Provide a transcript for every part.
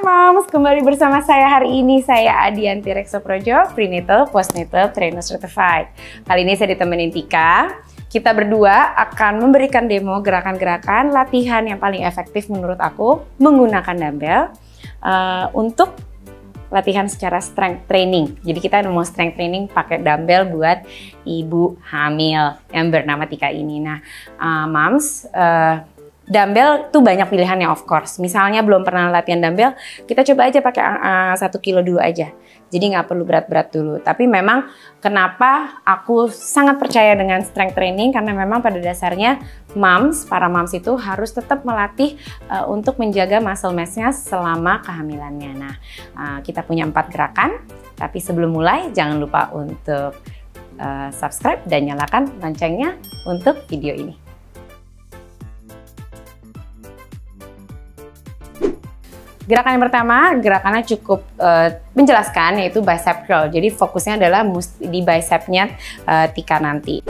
Moms, kembali bersama saya hari ini. Saya Adianti Reksoprojo, Prenatal Postnatal Trainer Certified. Kali ini saya ditemenin Tika. Kita berdua akan memberikan demo gerakan-gerakan latihan yang paling efektif menurut aku menggunakan dumbbell untuk latihan secara strength training. Jadi kita mau strength training pakai dumbbell buat ibu hamil yang bernama Tika ini. Nah, Moms, dumbbell tuh banyak pilihannya of course. Misalnya belum pernah latihan dumbbell, kita coba aja pakai 1 kilo dulu aja. Jadi nggak perlu berat-berat dulu. Tapi memang kenapa aku sangat percaya dengan strength training, karena memang pada dasarnya para moms itu harus tetap melatih untuk menjaga muscle mass-nya selama kehamilannya. Nah, kita punya 4 gerakan. Tapi sebelum mulai jangan lupa untuk subscribe dan nyalakan loncengnya untuk video ini. Gerakan yang pertama, gerakannya cukup menjelaskan, yaitu bicep curl. Jadi fokusnya adalah di bicepnya Tika nanti.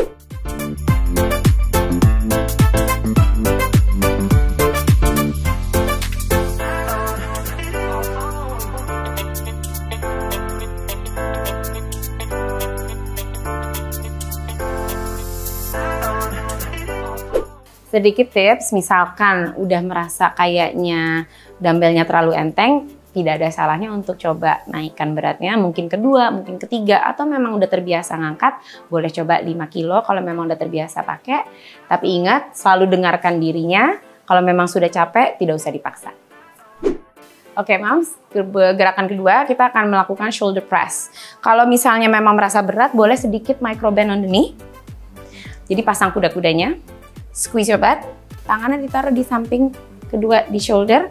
Sedikit tips, misalkan udah merasa kayaknya dumbbellnya terlalu enteng, tidak ada salahnya untuk coba naikkan beratnya, mungkin kedua, mungkin ketiga, atau memang udah terbiasa ngangkat, boleh coba 5 kilo kalau memang udah terbiasa pakai. Tapi ingat, selalu dengarkan dirinya, kalau memang sudah capek, tidak usah dipaksa. Oke, Moms, gerakan kedua kita akan melakukan shoulder press. Kalau misalnya memang merasa berat, boleh sedikit micro bend on the knee. Jadi pasang kuda-kudanya. Squeeze your butt, tangannya ditaruh di samping kedua di shoulder.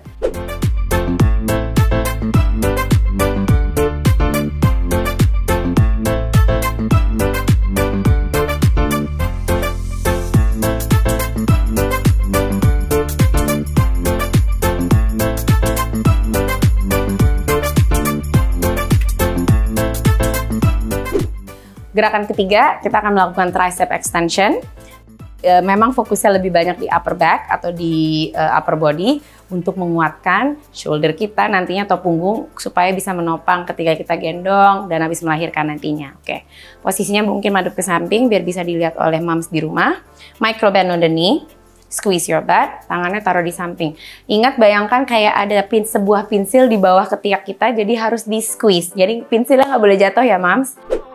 Gerakan ketiga, kita akan melakukan tricep extension. Memang fokusnya lebih banyak di upper back atau di upper body untuk menguatkan shoulder kita nantinya atau punggung supaya bisa menopang ketika kita gendong dan habis melahirkan nantinya. Oke, posisinya mungkin madep ke samping biar bisa dilihat oleh moms di rumah. Micro bend on the knee, squeeze your butt, tangannya taruh di samping. Ingat, bayangkan kayak ada sebuah pensil di bawah ketiak kita, jadi harus di squeeze. Jadi pensilnya nggak boleh jatuh ya, moms.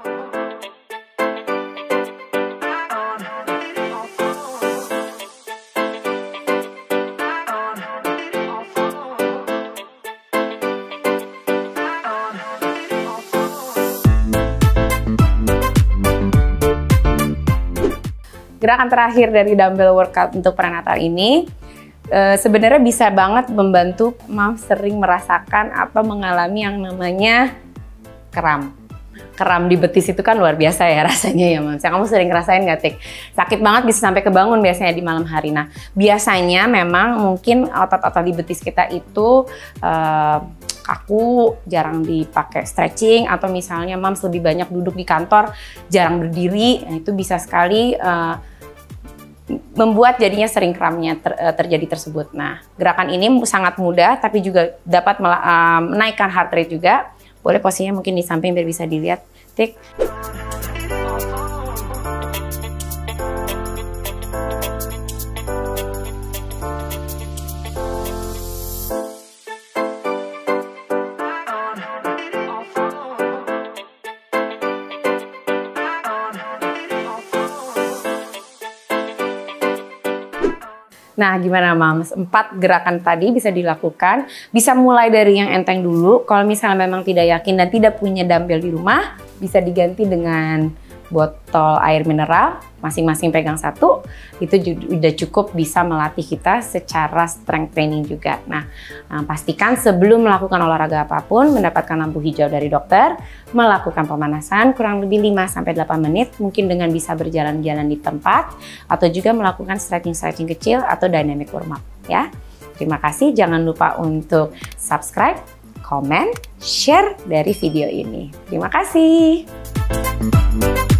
Gerakan terakhir dari dumbbell workout untuk prenatal ini sebenarnya bisa banget membantu moms sering merasakan atau mengalami yang namanya kram. Kram di betis itu kan luar biasa ya rasanya ya, moms. Kamu sering ngerasain nggak, Tik? Sakit banget, bisa sampai kebangun biasanya di malam hari. Nah, biasanya memang mungkin otot-otot di betis kita itu kaku, jarang dipakai stretching, atau misalnya moms lebih banyak duduk di kantor, jarang berdiri. Nah, itu bisa sekali membuat jadinya sering kramnya terjadi tersebut. Nah, gerakan ini sangat mudah tapi juga dapat menaikkan heart rate juga. Boleh posisinya mungkin di samping biar bisa dilihat, Tik. Nah, gimana Moms? 4 gerakan tadi bisa dilakukan. Bisa mulai dari yang enteng dulu. Kalau misalnya memang tidak yakin dan tidak punya dumbbell di rumah, bisa diganti dengan botol air mineral, masing-masing pegang 1. Itu udah cukup bisa melatih kita secara strength training juga. Nah, pastikan sebelum melakukan olahraga apapun, mendapatkan lampu hijau dari dokter, melakukan pemanasan kurang lebih 5-8 menit, mungkin dengan bisa berjalan-jalan di tempat, atau juga melakukan stretching-stretching kecil atau dynamic warm up ya. Terima kasih, jangan lupa untuk subscribe, komen, share dari video ini. Terima kasih.